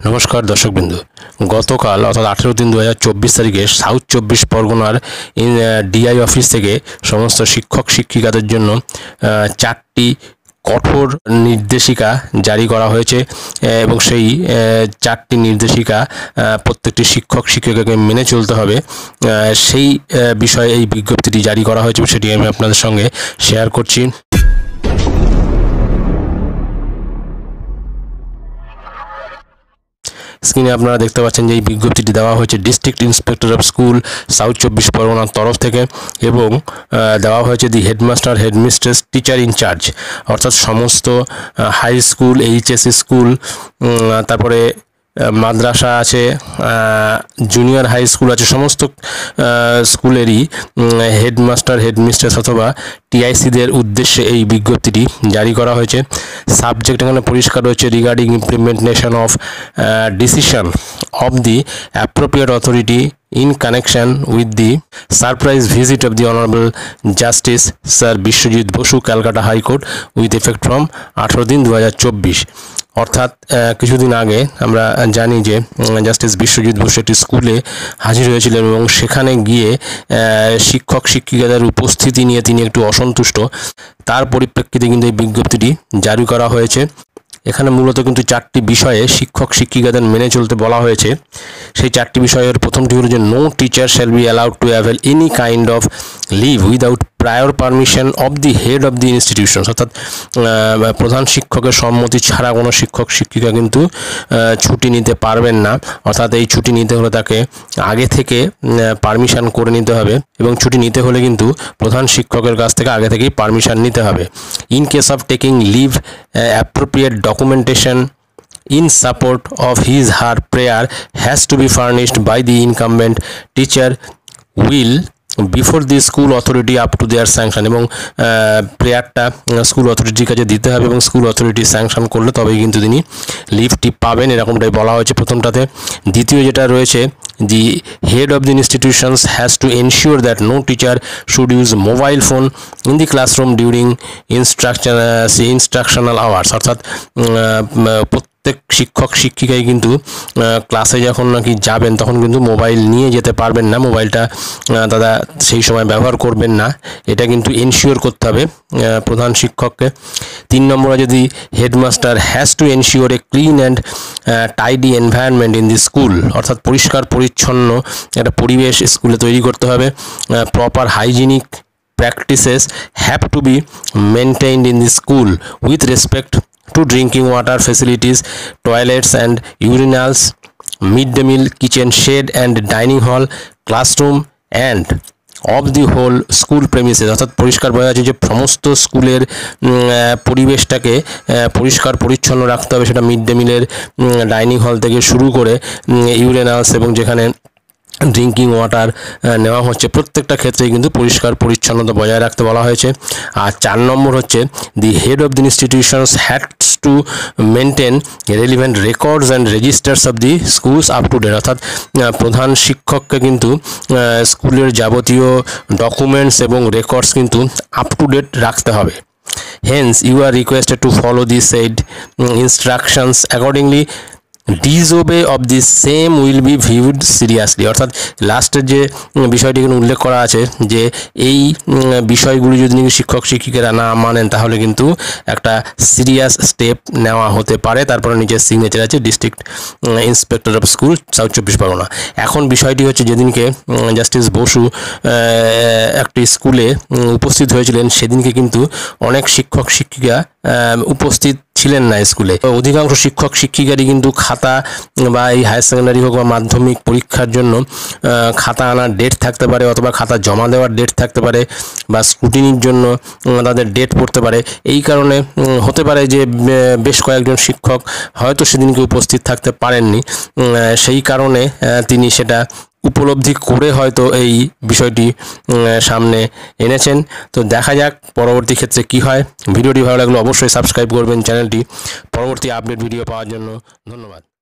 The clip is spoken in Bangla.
নমস্কার দর্শকবৃন্দ, গতকাল অর্থাৎ 18/3/2024 তারিখে সাউথ 24 পরগনার ডিআই অফিস থেকে সমস্ত শিক্ষক শিক্ষিকাদের জন্য 4টি কঠোর নির্দেশিকা জারি করা হয়েছে এবং সেই 4টি নির্দেশিকা প্রত্যেকটি শিক্ষক শিক্ষিকাকে মেনে চলতে হবে। সেই বিষয়ে এই বিজ্ঞপ্তিটি জারি করা হয়েছে, সেটি আমি আপনাদের সঙ্গে শেয়ার করছি। স্ক্রিনে আপনারা দেখতে পাচ্ছেন যে এই বিজ্ঞপ্তিটি দেওয়া হয়েছে district inspector of school south 24 পরগনার তরফ থেকে এবং দেওয়া হয়েছে the headmaster headmistress teacher in charge, অর্থাৎ সমস্ত হাই স্কুল, এইচএসসি স্কুল, তারপরে মাদ্রাসা আছে, জুনিয়র হাই স্কুল আছে, সমস্ত স্কুলেরই হেডমাস্টার হেডমিস্ট্রেস অথবা টিআইসিদের উদ্দেশ্যে এই বিজ্ঞপ্তিটি জারি করা হয়েছে। সাবজেক্ট এখানে পরিষ্কার রয়েছে, regarding implementation of decision of the appropriate authority in connection with the surprise visit of the Honorable Justice Sir Biswajit Bosu, Calcutta High Court, with effect from 18/3/2024। অর্থাৎ কিছুদিন আগে আমরা জানি যে জাস্টিস বিশ্বজিৎ বসু একটি স্কুলে হাজির হয়েছিলেন এবং সেখানে গিয়ে শিক্ষক শিক্ষিকাদের উপস্থিতি নিয়ে তিনি একটু অসন্তুষ্ট। তার পরিপ্রেক্ষিতে কিন্তু এই বিজ্ঞপ্তিটি জারি করা হয়েছে। এখানে মূলত কিন্তু 4টি বিষয়ে শিক্ষক শিক্ষিকাদের মেনে চলতে বলা হয়েছে। সেই 4টি বিষয়ের প্রথমটি হলো যে no teacher shall be allowed to avail any kind of leave without prior permission of the head of the institution, অর্থাৎ প্রধান শিক্ষকের সম্মতি ছাড়া কোনো শিক্ষক শিক্ষিকা কিন্তু ছুটি নিতে পারবেন না। অর্থাৎ এই ছুটি নিতে হলে তাকে আগে থেকে পারমিশন করে নিতে হবে এবং ছুটি নিতে হলে কিন্তু প্রধান শিক্ষকের কাছ থেকে আগে থেকেই পারমিশন নিতে হবে। In case of taking leave appropriate documentation in support of his her prayer has to be furnished by the incumbent teacher will before the school authority up to their sanction, এবং প্রেয়ারটা স্কুল অথরিটির কাছে দিতে হবে এবং স্কুল অথরিটি স্যাংশন করলে তবেই কিন্তু তিনি লিভটি পাবেন, এরকমটাই বলা হয়েছে প্রথমটাতে। দ্বিতীয় যেটা রয়েছে, the head of the institutions has to ensure that no teacher should use mobile phone in the classroom during instructional hours, অর্থাৎ প্রত্যেক শিক্ষক শিক্ষিকাই কিন্তু ক্লাসে যখন নাকি যাবেন তখন কিন্তু মোবাইল নিয়ে যেতে পারবেন না, মোবাইলটা দাদা সেই সময় ব্যবহার করবেন না, এটা কিন্তু এনশিওর করতে হবে প্রধান শিক্ষককে। 3 নম্বরে যদি headmaster has to ensure a clean and tidy environment in the school, অর্থাৎ পরিষ্কার পরিচ্ছন্ন একটা পরিবেশ স্কুলে তৈরি করতে হবে। Proper hygienic practices have to be maintained in the school with respect to drinking water facilities, toilets and urinals, midday meal, kitchen shed and dining hall, classroom and of the whole school premises, অর্থাৎ পরিষ্কার বোঝা যাচ্ছে যে সমস্ত স্কুলের পরিবেশটাকে পরিষ্কার পরিচ্ছন্ন রাখতে হবে। সেটা মিড ডে মিলের ডাইনিং হল থেকে শুরু করে ইউরেনালস এবং যেখানে ড্রিঙ্কিং ওয়াটার নেওয়া হচ্ছে প্রত্যেকটা ক্ষেত্রেই কিন্তু পরিষ্কার পরিচ্ছন্নতা বজায় রাখতে বলা হয়েছে। আর 4 নম্বর হচ্ছে the head of the institutions had to maintain relevant records and registers of the schools up to date, অর্থাৎ প্রধান শিক্ষককে কিন্তু স্কুলের যাবতীয় ডকুমেন্টস এবং রেকর্ডস কিন্তু আপ টু ডেট রাখতে হবে। Hence you are requested to follow the said instructions accordingly. Disobey of the same will be viewed seriously, অর্থাৎ লাস্টের যে বিষয়টি এখানে উল্লেখ করা আছে যে এই বিষয়গুলি যদি শিক্ষক শিক্ষিকারা না মানেন তাহলে কিন্তু একটা সিরিয়াস স্টেপ নেওয়া হতে পারে। তারপরে নিচের সিগনেচার আছে district inspector of school south 24 পরগনা। এখন বিষয়টি হচ্ছে যেদিনকে জাস্টিস বসু একটি স্কুলে উপস্থিত হয়েছিলেন সেদিনকে কিন্তু অনেক শিক্ষক শিক্ষিকা উপস্থিত ছিলেন না স্কুলে। অধিকাংশ শিক্ষক শিক্ষিকারই কিন্তু খাতা বা এই হায়ার সেকেন্ডারি হোক বা মাধ্যমিক পরীক্ষার জন্য খাতা আনার ডেট থাকতে পারে অথবা খাতা জমা দেওয়ার ডেট থাকতে পারে বা স্ক্রুটিনির জন্য তাদের ডেট পড়তে পারে। এই কারণে হতে পারে যে বেশ কয়েকজন শিক্ষক হয়তো সেদিনকে উপস্থিত থাকতে পারেননি, সেই কারণে তিনি সেটা উপলব্ধি করে হয়তো এই বিষয়টি সামনে এনেছেন। তো দেখা যাক পরবর্তী ক্ষেত্রে কি হয়। ভিডিওটি ভালো লাগলে অবশ্যই সাবস্ক্রাইব করবেন চ্যানেলটি পরবর্তী আপডেট ভিডিও পাওয়ার জন্য। ধন্যবাদ।